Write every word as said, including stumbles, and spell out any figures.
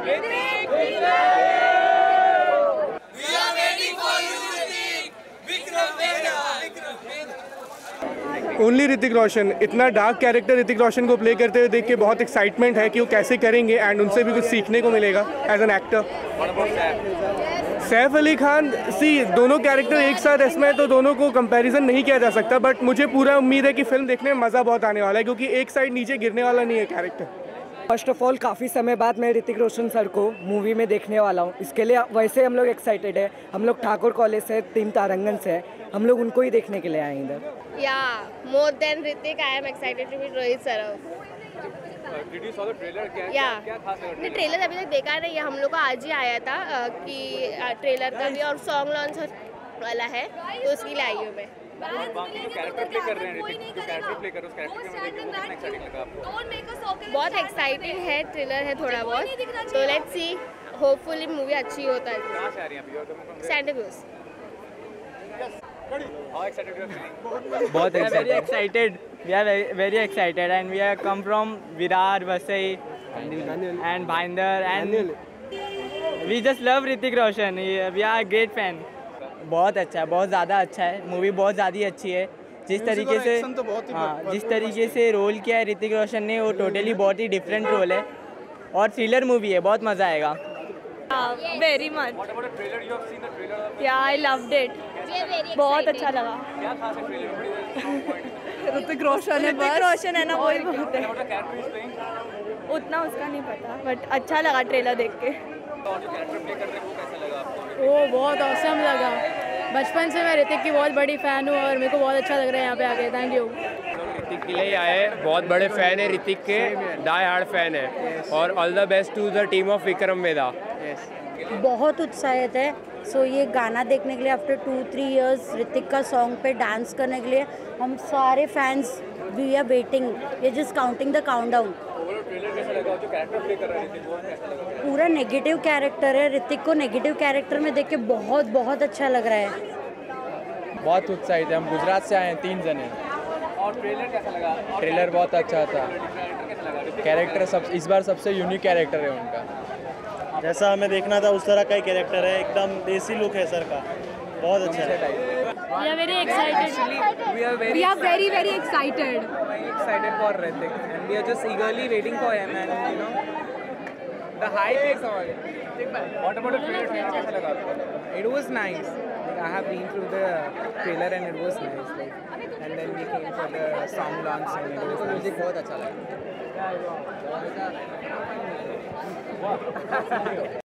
Only Hrithik Roshan, इतना dark character Hrithik Roshan को play करते हुए देख के बहुत एक्साइटमेंट है कि वो कैसे करेंगे एंड उनसे भी कुछ सीखने को मिलेगा as an actor. Saif Ali Khan, सी दोनों कैरेक्टर एक साथ इसमें तो दोनों को कंपैरिजन नहीं किया जा सकता, बट मुझे पूरा उम्मीद है कि फिल्म देखने में मज़ा बहुत आने वाला है क्योंकि एक साइड नीचे गिरने वाला नहीं है कैरेक्टर। फर्स्ट ऑफ ऑल काफ़ी समय बाद मैं ऋतिक रोशन सर को मूवी में देखने वाला हूँ, इसके लिए वैसे हम लोग एक्साइटेड है। हम लोग ठाकुर कॉलेज से, टीम तारंगन से, हम लोग उनको ही देखने के लिए आए इधर। या more than Hrithik I am excited to meet Rohit sir. Did you saw the trailer? क्या या क्या खास लगा? नहीं, ट्रेलर अभी तक देखा नहीं है, हम लोग को आज ही आया था अ, कि ट्रेलर का भी और सॉन्ग लॉन्च वाला है तो उसके लिए आई हूँ मैं। बाकी जो कैरेक्टर प्ले कर रहे हैं ऋतिक, जो कैरेक्टर प्ले कर रहे हैं उस कैरेक्टर में देख के वो कितना एक्साइटिंग लगा आपको? बहुत एक्साइटिंग है, ट्रेलर है थोड़ा बहुत, तो लेट्स सी, होपफुली मूवी अच्छी होता है। कहाँ से आ रही हैं अभी? और Santa Cruz. How excited you are feeling? बहुत very excited. We are very, very excited and we have come from Virar, Vasai and Bhinder and we just love Hrithik Roshan. We are a great fan. बहुत अच्छा है, बहुत ज़्यादा अच्छा है, movie बहुत ज़्यादा अच्छी है। जिस तरीके से हाँ जिस तरीके से रोल किया है ऋतिक रोशन ने, वो टोटली बहुत ही डिफरेंट रोल है और थ्रिलर मूवी है, बहुत मज़ा आएगा। Very much. What about the trailer? You have seen the trailer? या आई लव्ड इट, बहुत अच्छा लगा। क्या खास है ट्रेलर में? ऋतिक रोशन है, ऋतिक रोशन है ना, वही बहुत है। What the character is playing? उतना उसका नहीं पता, बट अच्छा लगा ट्रेलर देख के। और जो कैरेक्टर प्ले कर रहे हैं वो कैसा लगा आपको? वो बहुत औसम लगा। बचपन से मैं ऋतिक की बहुत बड़ी फ़ैन हूँ और मेरे को बहुत अच्छा लग रहा है यहाँ पे आके। Thank you. ऋतिक के लिए आए, बहुत बड़े फ़ैन है ऋतिक के, डाई हार्ड फ़ैन है और all the best to the team of Vikram Vedha. बहुत उत्साहित है। सो so, ये गाना देखने के लिए after two three years Hrithik का सॉन्ग पे डांस करने के लिए हम सारे fans we are waiting, we are just counting the countdown. पूरा नेगेटिव कैरेक्टर है, ऋतिक को नेगेटिव कैरेक्टर में देख के बहुत बहुत अच्छा लग रहा है। बहुत उत्साहित है, हम गुजरात से आए हैं, तीन जने। और ट्रेलर कैसा लगा? ट्रेलर बहुत अच्छा था, कैरेक्टर सब इस बार सबसे यूनिक कैरेक्टर है उनका। जैसा हमें देखना था उस तरह का ही कैरेक्टर है, एकदम देसी लुक है सर का, बहुत अच्छा है। We are very excited. We are very We are very very excited. excited for Hrithik and we are just eagerly waiting for him and you know the hype is on. What about the trailer? Trailer कैसा लगा आपको? It was nice. Like, I have been through the trailer and it was nice. Like, and then we came for the song launch and it was nice. बहुत अच्छा लगा।